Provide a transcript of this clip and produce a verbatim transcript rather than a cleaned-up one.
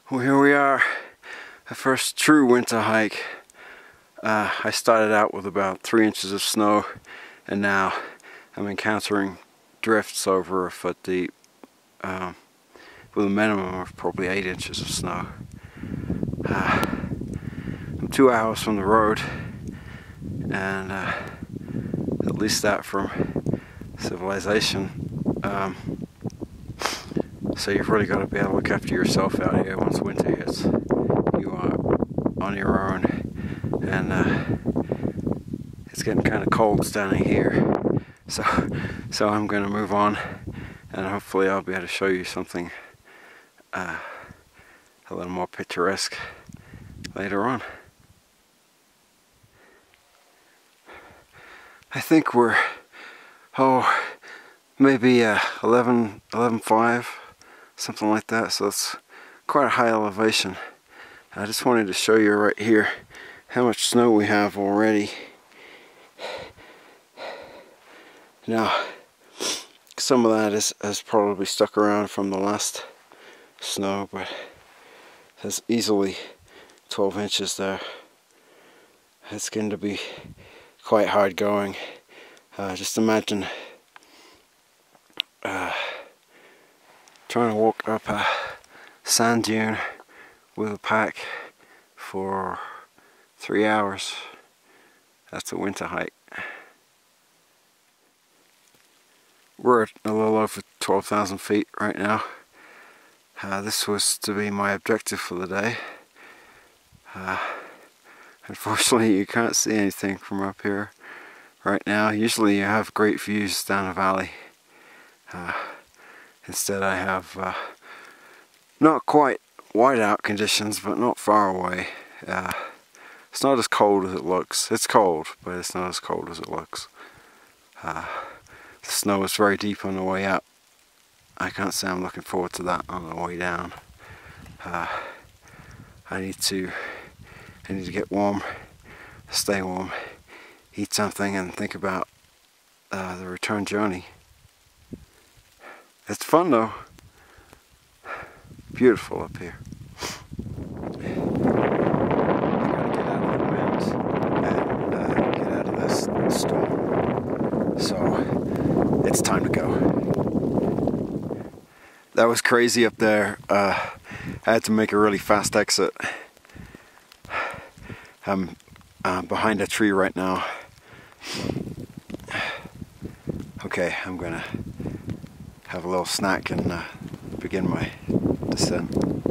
Well, here we are, the first true winter hike. Uh, I started out with about three inches of snow, and now I'm encountering drifts over a foot deep, um, with a minimum of probably eight inches of snow. Uh, I'm two hours from the road, and uh, at least that from civilization. Um, so you've really got to be able to look after yourself out here once winter hits. You are on your own, and uh, it's getting kind of cold standing here. So, so I'm going to move on, and hopefully I'll be able to show you something uh, a little more picturesque later on. I think we're, oh, maybe uh, eleven, eleven five, something like that, so it's quite a high elevation. I just wanted to show you right here how much snow we have already. Now, some of that is, has probably stuck around from the last snow, but there's easily twelve inches there. It's going to be quite hard going. Uh, just imagine uh, trying to walk up a sand dune with a pack for three hours. That's a winter hike. We're at a little over twelve thousand feet right now. Uh, this was to be my objective for the day. Uh, unfortunately, you can't see anything from up here right now. Usually you have great views down the valley. Uh, instead I have uh, not quite whiteout conditions, but not far away. Uh, it's not as cold as it looks. It's cold, but it's not as cold as it looks. Uh, the snow is very deep on the way up. I can't say I'm looking forward to that on the way down. Uh, I need to I need to get warm, stay warm, eat something, and think about uh, the return journey. It's fun though. Beautiful up here. I gotta get out of the wind and uh, get out of this storm. So it's time to go. That was crazy up there. Uh, I had to make a really fast exit. I'm uh, behind a tree right now. Okay, I'm gonna have a little snack and uh, begin my descent.